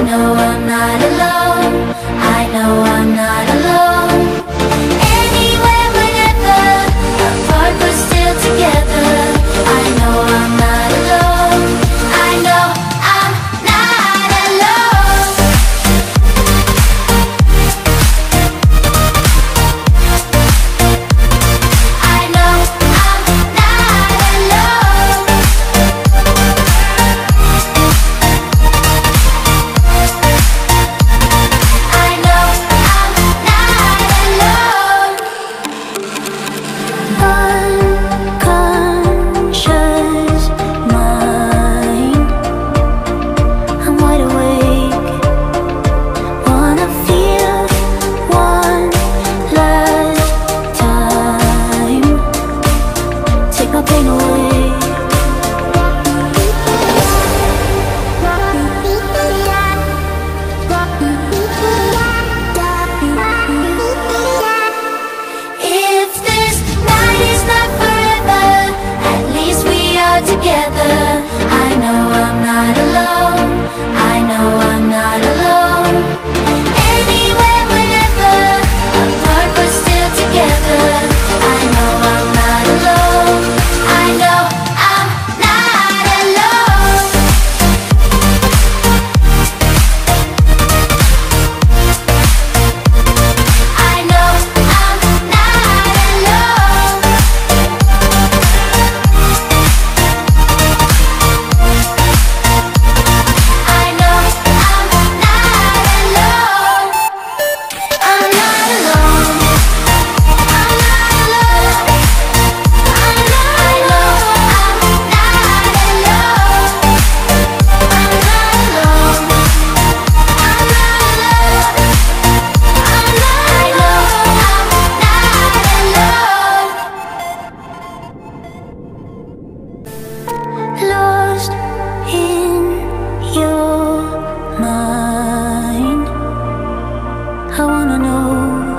know I'm not alone. I know I'm not alone. Anywhere, whenever, apart but still together. I know I'm not alone. I know I'm not alone. I know I'm not alone. I know I'm not alone. Unconscious mind, I'm wide awake. Wanna feel one last time. Take my pain away. If this night is not forever, at least we are together. I know I'm not alone. I know I'm not alone. Anywhere, whenever, apart but still together. I know I'm not alone. I know I'm not alone. I know I'm not alone. I know I'm not alone. I'm not alone. I'm not alone. I know I'm not alone. I'm not alone. I'm not alone. I know I'm not alone. Lost in your mind, I wanna know,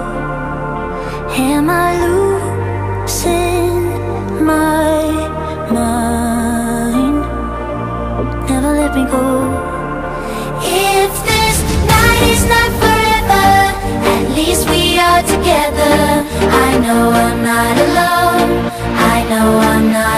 am I losing my mind? Never let me go. If this night is not forever, at least we are together. I know I'm not alone. I know I'm not